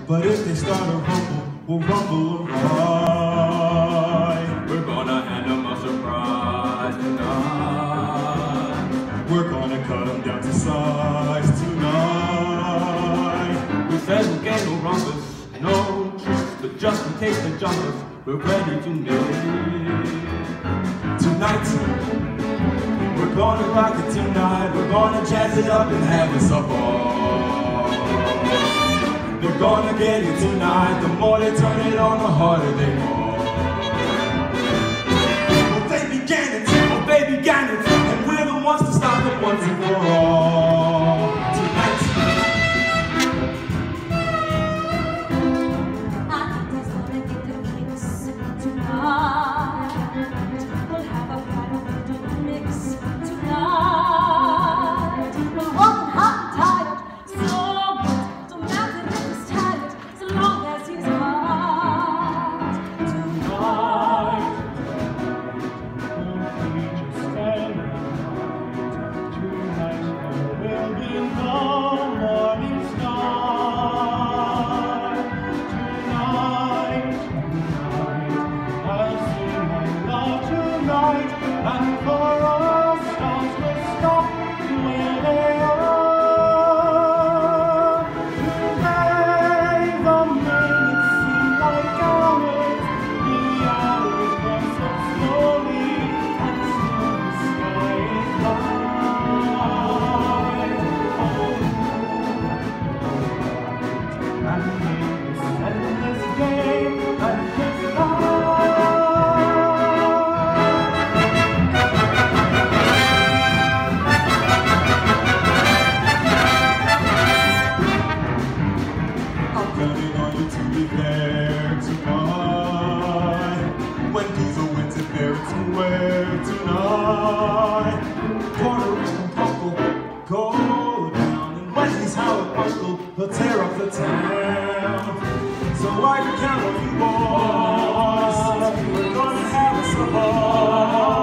But if they start a rumble, we'll rumble right. We're gonna hand them a surprise tonight. We're gonna cut them down to size tonight. We said we get no rumpus, no tricks, but just in case the jumpers, we're ready to make. Tonight, we're gonna rock it tonight. We're gonna jazz it up and have us a ball. They're gonna get it tonight. The more they turn it on, the harder they fall. Well, they began it, and we're the ones to stop it once and for all. Tonight. Anita's gonna get the kicks tonight. We'll have a kind of mix tonight. We're walking hot and tired, so what? Don't matter if he's tired, so long as he's hot. Tonight. Will be no morning star. Tonight, I'll sing my love tonight, and for all stars will stop where they are. Today, the minutes seem like hours, the hours pass so slowly, and still the sky is light. And this endless game and this I'm counting on you to be there tonight. When these are winter ferrets and wear tonight. Puerto Rican couple go down, and Wesley's Howard uncle, he'll tear up the town. So I can count on you boys. We're gonna have us a ball.